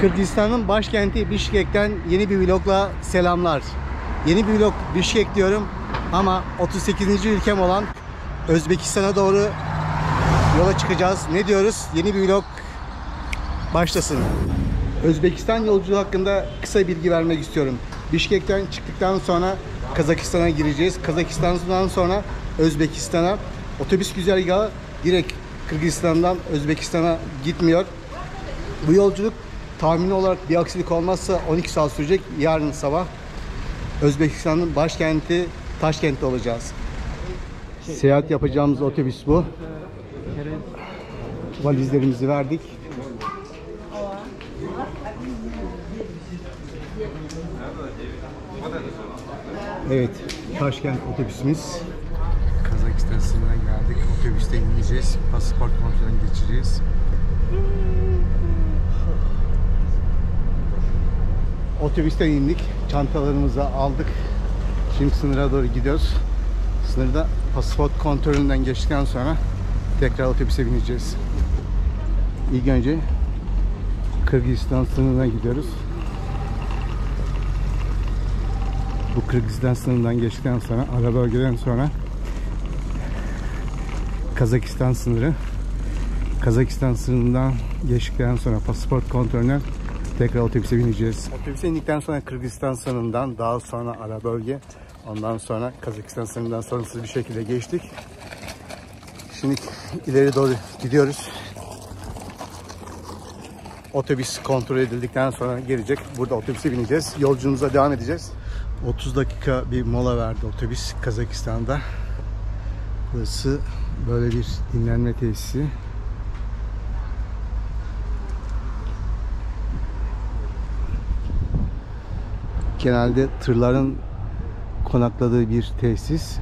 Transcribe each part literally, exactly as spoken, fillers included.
Kırgızistan'ın başkenti Bişkek'ten yeni bir vlogla selamlar. Yeni bir vlog Bişkek diyorum ama otuz sekizinci ülkem olan Özbekistan'a doğru yola çıkacağız. Ne diyoruz? Yeni bir vlog başlasın. Özbekistan yolculuğu hakkında kısa bilgi vermek istiyorum. Bişkek'ten çıktıktan sonra Kazakistan'a gireceğiz. Kazakistan'dan sonra Özbekistan'a. Otobüs güzergahı direkt Kırgızistan'dan Özbekistan'a gitmiyor. Bu yolculuk tahmini olarak bir aksilik olmazsa on iki saat sürecek. Yarın sabah Özbekistan'ın başkenti Taşkent'te olacağız. Seyahat yapacağımız otobüs bu. Valizlerimizi verdik. Evet, Taşkent otobüsümüz. Kazakistan sınırına geldik. Otobüste ineceğiz. Pasaport kontrolünden geçeceğiz. Otobüsten indik. Çantalarımızı aldık. Şimdi sınıra doğru gidiyoruz. Sınırda pasaport kontrolünden geçtikten sonra tekrar otobüse bineceğiz. İlk önce Kırgızistan sınırına gidiyoruz. Bu Kırgızistan sınırından geçtikten sonra, ara bölgeden sonra Kazakistan sınırı. Kazakistan sınırından geçtikten sonra pasaport kontrolünden tekrar otobüse bineceğiz. Otobüse indikten sonra Kırgızistan sınırından, daha sonra ara bölge, ondan sonra Kazakistan sınırından sorunsuz bir şekilde geçtik. Şimdi ileri doğru gidiyoruz. Otobüs kontrol edildikten sonra gelecek. Burada otobüse bineceğiz. Yolculuğumuza devam edeceğiz. otuz dakika bir mola verdi otobüs Kazakistan'da. Burası böyle bir dinlenme tesisi. Genelde tırların konakladığı bir tesis.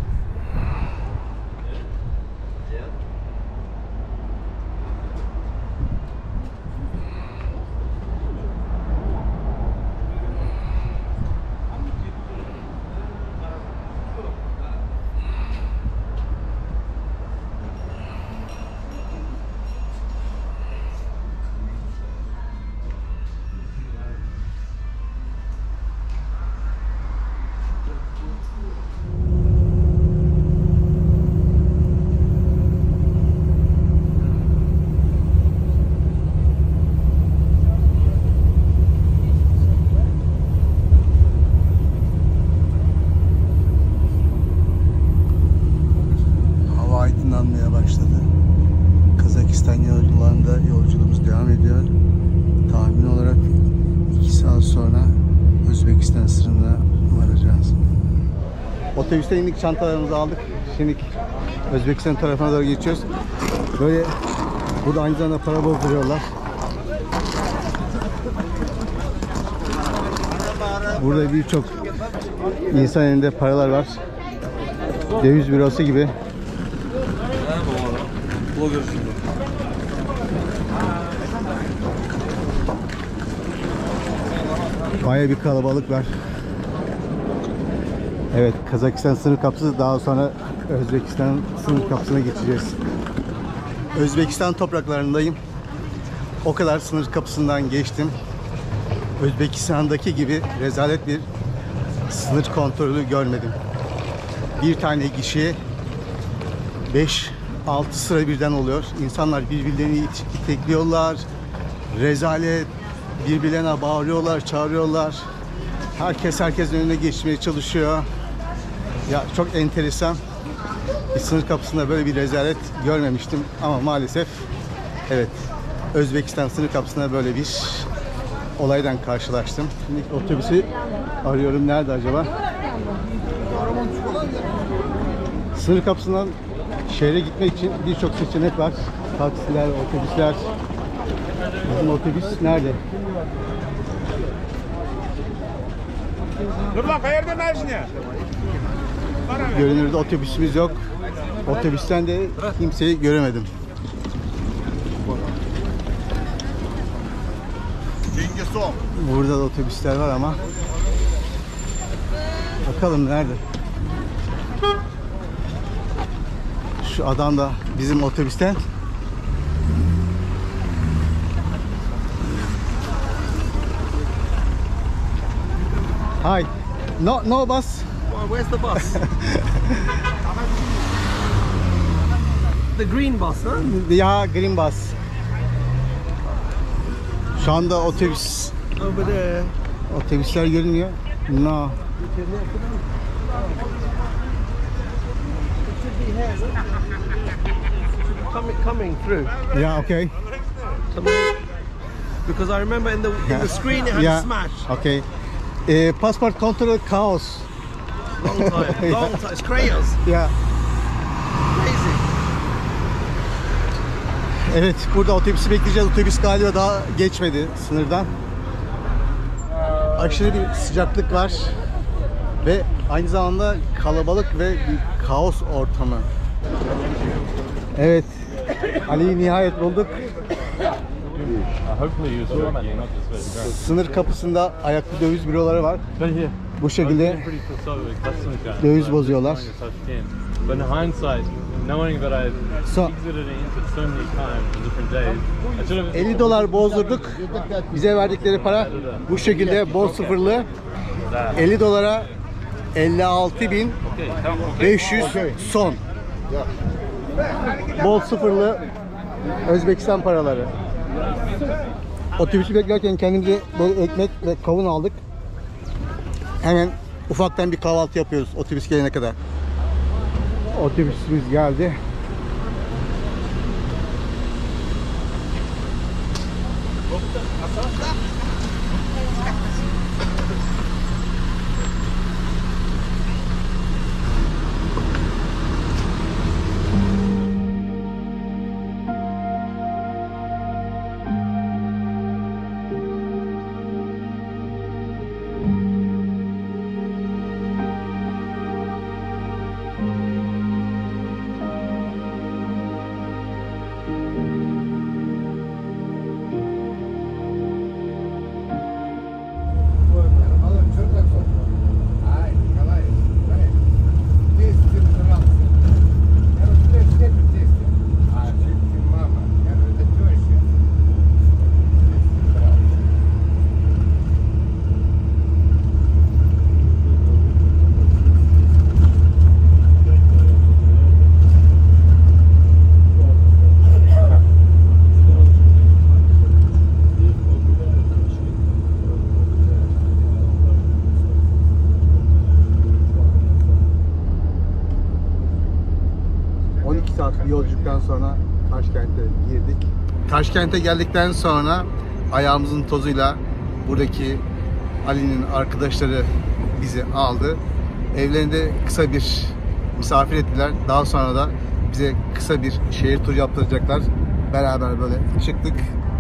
Aydınlanmaya başladı. Kazakistan yollarında yolculuğumuz devam ediyor. Tahmin olarak iki saat sonra Özbekistan sınırına varacağız. Otobüste indik, çantalarımızı aldık. Şimdi Özbekistan tarafına doğru geçiyoruz. Böyle burada aynı zamanda para bozduruyorlar. Burada birçok insan elinde paralar var. Döviz bürosu gibi. Bayağı bir kalabalık var. Evet, Kazakistan sınır kapısı, daha sonra Özbekistan sınır kapısına geçeceğiz. Özbekistan topraklarındayım. O kadar sınır kapısından geçtim. Özbekistan'daki gibi rezalet bir sınır kontrolü görmedim. Bir tane gişe beş altı sıra birden oluyor. İnsanlar birbirlerini itekliyorlar. Rezalet. Birbirlerine bağırıyorlar, çağırıyorlar. Herkes herkesin önüne geçmeye çalışıyor. Ya çok enteresan. Bir sınır kapısında böyle bir rezalet görmemiştim ama maalesef evet, Özbekistan sınır kapısında böyle bir olaydan karşılaştım. Şimdi otobüsü arıyorum. Nerede acaba? Sınır kapısından şehre gitmek için birçok seçenek var. Taksiler, otobüsler. Bizim otobüs nerede? Görünürde otobüsümüz yok. Otobüsten de kimseyi göremedim. Burada da otobüsler var ama bakalım nerede? Şu adam da bizim otobüsten Hi. No, no bus. Well, where's the bus? The green bus, huh? Ya green bus. Şu anda otobüs Over there. otobüsler görünüyor. No. Coming, coming through. Yeah, okay. Because I remember in the in the screen it had Yeah. a smash. Okay. Uh, passport control chaos. Long time, long time. It's crayons. Yeah. Crazy. Evet, burada otobüsü bekleyeceğiz. Otobüs galiba daha geçmedi sınırdan. Aşırı bir sıcaklık var ve aynı zamanda kalabalık ve bir kaos ortamı. Evet, Ali'yi nihayet bulduk. Sınır kapısında ayaklı döviz büroları var. Bu şekilde döviz bozuyorlar. So, elli dolar bozdurduk. Bize verdikleri para bu şekilde bol sıfırlı. elli dolara elli altı bin beş yüz son. Bol sıfırlı Özbekistan paraları. Otobüsü beklerken kendimize böyle ekmek ve kavun aldık. Hemen ufaktan bir kahvaltı yapıyoruz otobüs gelene kadar. Otobüsümüz geldi. on iki saat bir yolculuktan sonra Taşkent'e girdik. Taşkent'e geldikten sonra ayağımızın tozuyla buradaki Ali'nin arkadaşları bizi aldı. Evlerinde kısa bir misafir ettiler. Daha sonra da bize kısa bir şehir turu yaptıracaklar. Beraber böyle çıktık.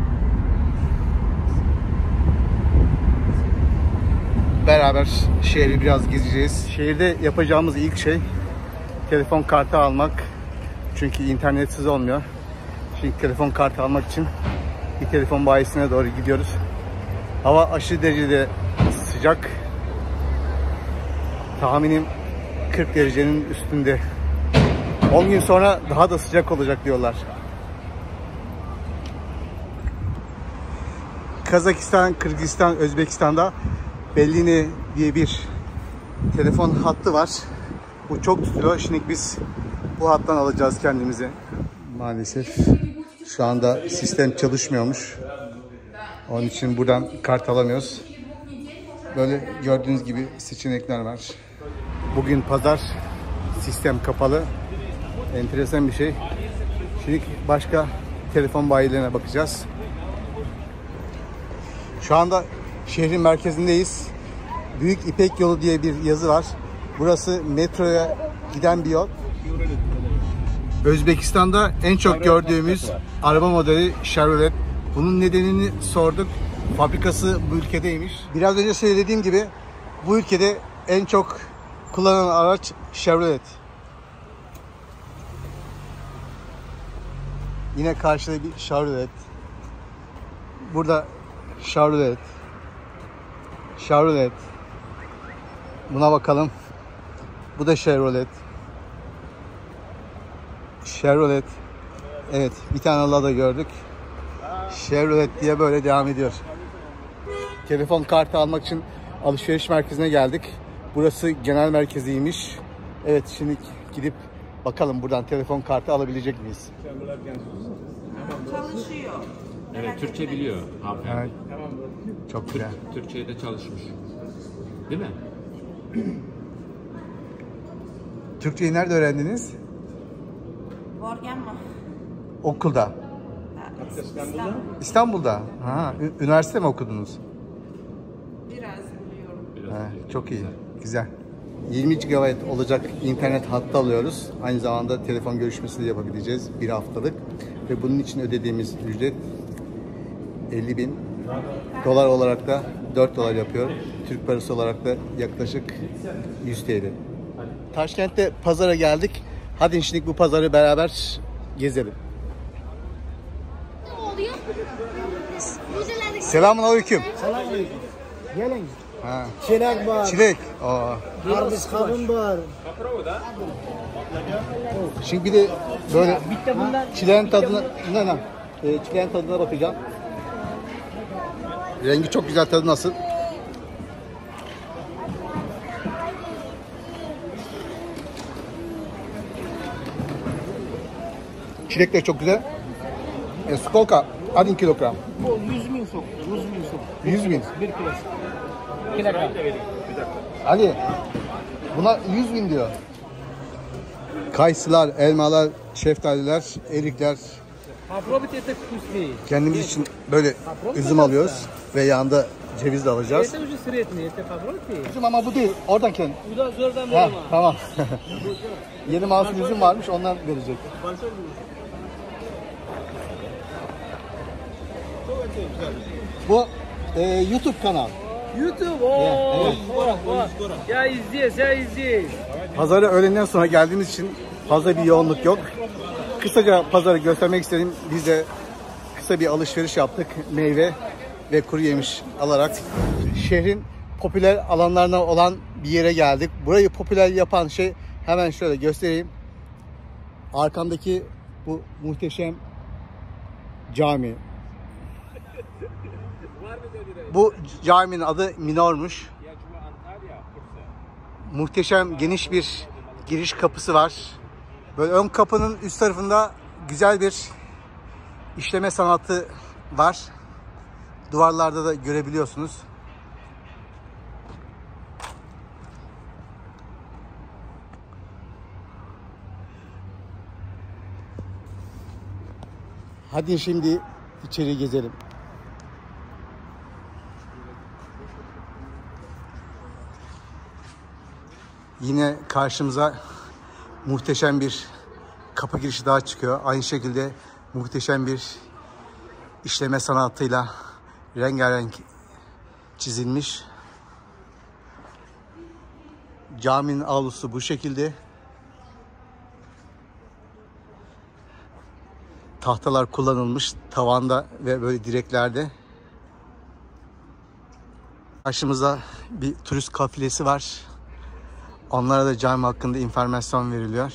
Beraber şehri biraz gezeceğiz. Şehirde yapacağımız ilk şey telefon kartı almak. Çünkü internetsiz olmuyor. Şimdi telefon kartı almak için bir telefon bayisine doğru gidiyoruz. Hava aşırı derecede sıcak. Tahminim kırk derecenin üstünde. on gün sonra daha da sıcak olacak diyorlar. Kazakistan, Kırgızistan, Özbekistan'da Bellini diye bir telefon hattı var. Bu çok tutuyor. Şimdi biz bu hattan alacağız kendimizi. Maalesef şu anda sistem çalışmıyormuş. Onun için buradan kart alamıyoruz. Böyle gördüğünüz gibi seçenekler var. Bugün pazar, sistem kapalı. Enteresan bir şey. Şimdi başka telefon bayilerine bakacağız. Şu anda şehrin merkezindeyiz. Büyük İpek Yolu diye bir yazı var. Burası metroya giden bir yol. Özbekistan'da en çok gördüğümüz araba modeli Chevrolet. Bunun nedenini sorduk. Fabrikası bu ülkedeymiş. Biraz önce söylediğim gibi bu ülkede en çok kullanılan araç Chevrolet. Yine karşıda bir Chevrolet. Burada Chevrolet. Chevrolet. Buna bakalım. Bu da Chevrolet. Chevrolet. Evet, bir tane Lada gördük. Chevrolet diye böyle devam ediyor. Telefon kartı almak için alışveriş merkezine geldik. Burası genel merkeziymiş. Evet, şimdi gidip bakalım buradan telefon kartı alabilecek miyiz? Çalışıyor. Evet, Türkçe biliyor hanımefendi. Evet. Çok güzel. Türkçe'de de çalışmış. Değil mi? Türkçeyi nerede öğrendiniz? Borgen mi? Okulda. Ha, İstanbul. İstanbul'da. Ha, ü- üniversite mi okudunuz? Biraz biliyorum. Biraz Ha, çok iyi. Güzel. yirmi gigabayt olacak internet hattı alıyoruz. Aynı zamanda telefon görüşmesi de yapabileceğiz bir haftalık. Ve bunun için ödediğimiz ücret elli bin dolar olarak da dört dolar yapıyor. Türk parası olarak da yaklaşık yüz T L. Taşkent'te pazara geldik. Hadi şimdi bu pazarı beraber gezelim. Selamünaleyküm. Selamünaleyküm. Gelin. Ha, Çilek var. çilek. Aa. Karpuz kavun var. Şimdi bir de böyle Bitti bunlar. çileğin tadına, ne ne? Ee, çileğin tadına bakacağım. Rengi çok güzel, tadı nasıl? Çilek de çok güzel. E, skolka, один kilogram. Bu yüz bin sok. yüz bin sok. yüz bin. Bir kilosu. Kilogram. Hadi. Buna yüz bin diyor. Kayısılar, elmalar, şeftaliler, erikler. Попробуйте это вкуснее. Kendimiz için böyle üzüm alıyoruz ve yanında ceviz de alacağız. Это уже средний. Это попробуйте. Üzüm ama bu değil. Oradan kendi. Уда зордан Ha, берем. tamam. Yeni masum üzüm varmış, ondan verecek. Bu e, YouTube kanal. YouTube. О, скоро, скоро. Я и здесь, я и здесь. Pazara öğlenden sonra geldiğimiz için fazla bir yoğunluk yok. Kısaca pazarı göstermek istedim. Biz de kısa bir alışveriş yaptık. Meyve ve kuru yemiş alarak. Şehrin popüler alanlarına olan bir yere geldik. Burayı popüler yapan şey, hemen şöyle göstereyim. Arkamdaki bu muhteşem cami. Bu caminin adı Minor'muş. Muhteşem geniş bir giriş kapısı var. Böyle ön kapının üst tarafında güzel bir işleme sanatı var. Duvarlarda da görebiliyorsunuz. Hadi şimdi içeri gezelim. Yine karşımıza muhteşem bir kapı girişi daha çıkıyor. Aynı şekilde muhteşem bir işleme sanatıyla rengarenk çizilmiş. Caminin avlusu bu şekilde. Tahtalar kullanılmış tavanda ve böyle direklerde. Karşımızda bir turist kafilesi var. Onlara da cami hakkında informasyon veriliyor.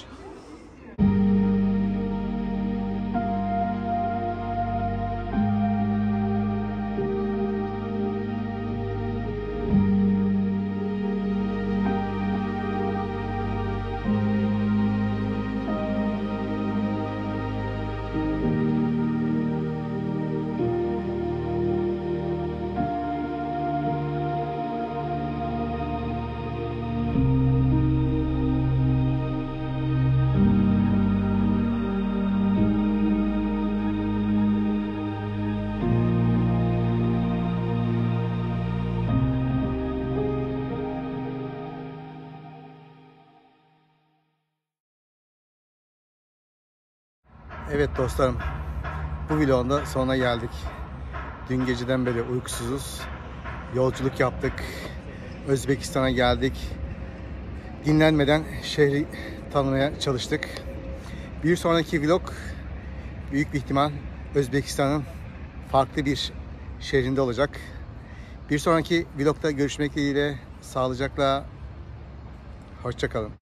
Evet dostlarım, bu vlogun da sonuna geldik. Dün geceden beri uykusuzuz. Yolculuk yaptık. Özbekistan'a geldik. Dinlenmeden şehri tanımaya çalıştık. Bir sonraki vlog büyük bir ihtimal Özbekistan'ın farklı bir şehrinde olacak. Bir sonraki vlogda görüşmek dileğiyle, sağlıcakla, hoşça kalın.